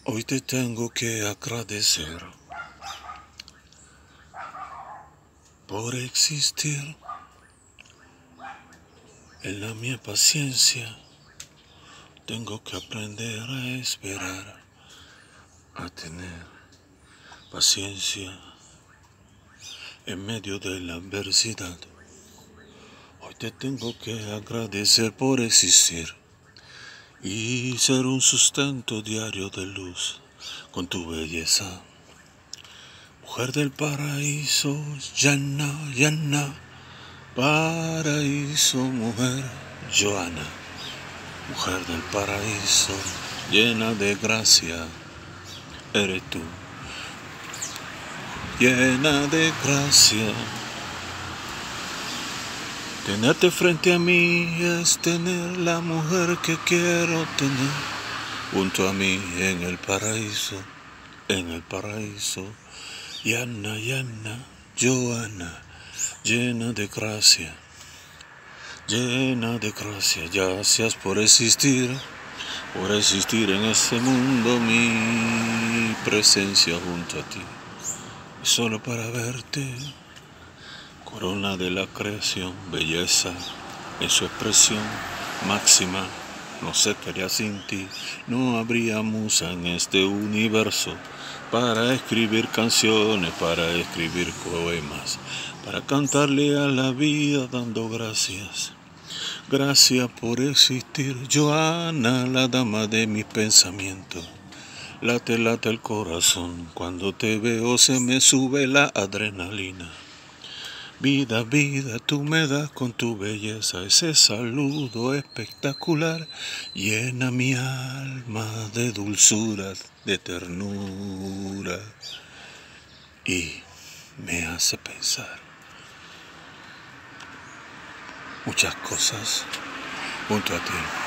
Hoy te tengo que agradecer por existir en la mi paciencia. Tengo que aprender a esperar, a tener paciencia en medio de la adversidad. Hoy te tengo que agradecer por existir y ser un sustento diario de luz con tu belleza. Mujer del paraíso, Yana, Yana, paraíso, mujer, Joana. Mujer del paraíso, llena de gracia, eres tú. Llena de gracia. Tenerte frente a mí es tener la mujer que quiero tener. Junto a mí en el paraíso, en el paraíso. Yana, Yana, Joana, llena de gracia. Llena de gracia, gracias por existir en este mundo, mi presencia junto a ti, solo para verte, corona de la creación, belleza en su expresión máxima, no sé qué haría sin ti, no habría musa en este universo, para escribir canciones, para escribir poemas, para cantarle a la vida dando gracias. Gracias por existir, Joana, la dama de mis pensamientos. Late, late el corazón, cuando te veo se me sube la adrenalina. Vida, vida, tú me das con tu belleza, ese saludo espectacular, llena mi alma de dulzura, de ternura, y me hace pensar muchas cosas junto a ti.